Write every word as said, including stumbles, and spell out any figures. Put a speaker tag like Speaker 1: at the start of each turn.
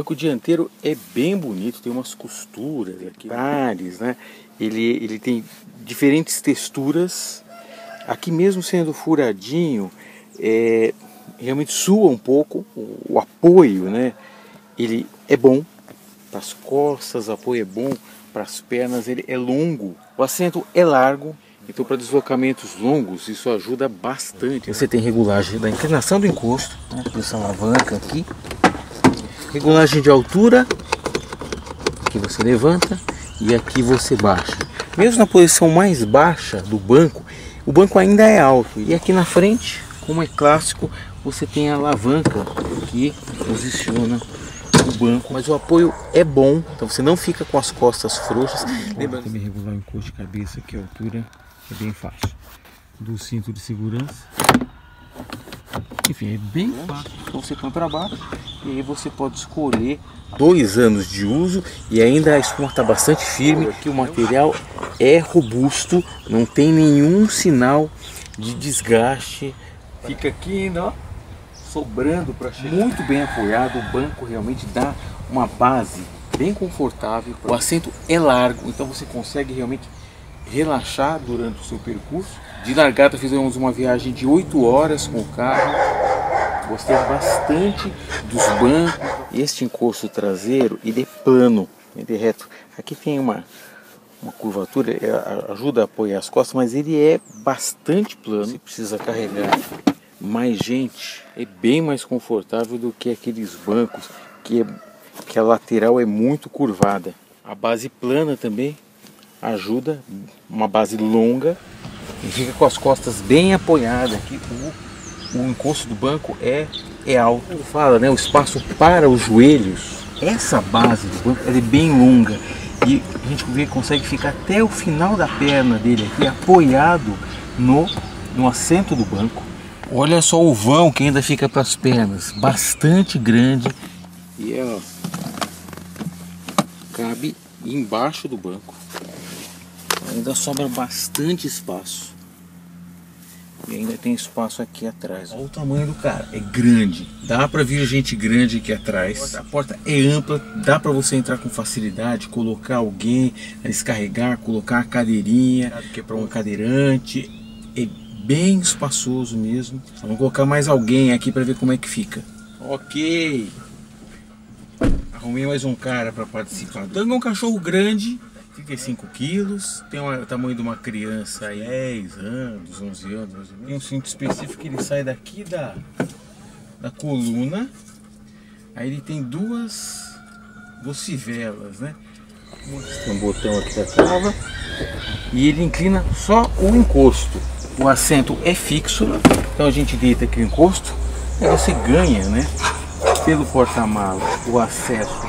Speaker 1: banco dianteiro é bem bonito, tem umas costuras aqui, pares, né? Ele, ele tem diferentes texturas. Aqui mesmo sendo furadinho, é, realmente sua um pouco o, o apoio, né? Ele é bom para as costas, o apoio é bom para as pernas, ele é longo. O assento é largo, então para deslocamentos longos isso ajuda bastante. Você tem regulagem da inclinação do encosto, né? Essa alavanca aqui. Regulagem de altura, aqui você levanta e aqui você baixa. Mesmo na posição mais baixa do banco, o banco ainda é alto. E aqui na frente, como é clássico, você tem a alavanca que posiciona o banco. Mas o apoio é bom, então você não fica com as costas frouxas. Lembrando também regular o encosto de cabeça, que a altura é bem fácil. Do cinto de segurança. Enfim, é bem fácil. Então você põe para baixo e aí você pode escolher. Dois anos de uso e ainda a espuma está bastante firme. Aqui o material é robusto, não tem nenhum sinal de desgaste. Fica aqui ainda, ó, sobrando para chegar. Muito bem apoiado, o banco realmente dá uma base bem confortável. O assento é largo, então você consegue realmente relaxar durante o seu percurso. De largada fizemos uma viagem de oito horas com o carro. Gostei bastante dos bancos. Este encosto traseiro, ele é plano, ele é reto. Aqui tem uma, uma curvatura, ajuda a apoiar as costas, mas ele é bastante plano. Você precisa carregar mais gente, é bem mais confortável do que aqueles bancos que, é, que a lateral é muito curvada. A base plana também ajuda, uma base longa. E fica com as costas bem apoiadas. Aqui o, o encosto do banco é, é alto. Ele fala, né, o espaço para os joelhos. Essa base do banco ela é bem longa e a gente vê, consegue ficar até o final da perna dele aqui apoiado no, no assento do banco. Olha só o vão que ainda fica para as pernas, bastante grande e é, ó, cabe embaixo do banco. Ainda sobra bastante espaço. E ainda tem espaço aqui atrás. Olha o tamanho do cara, é grande. Dá pra vir gente grande aqui atrás. A porta é ampla, dá pra você entrar com facilidade, colocar alguém, descarregar, colocar a cadeirinha, que é para um cadeirante. É bem espaçoso mesmo. Vamos colocar mais alguém aqui pra ver como é que fica. Ok. Arrumei mais um cara pra participar. Então é um cachorro grande. trinta e cinco quilos, tem o tamanho de uma criança aí, dez anos, onze anos. Tem um cinto específico que ele sai daqui da, da coluna. Aí ele tem duas, duas fivelas, né? Tem um botão aqui da trava. E ele inclina só o encosto. O assento é fixo, então a gente deita aqui o encosto. Aí você ganha, né? Pelo porta-malas, o acesso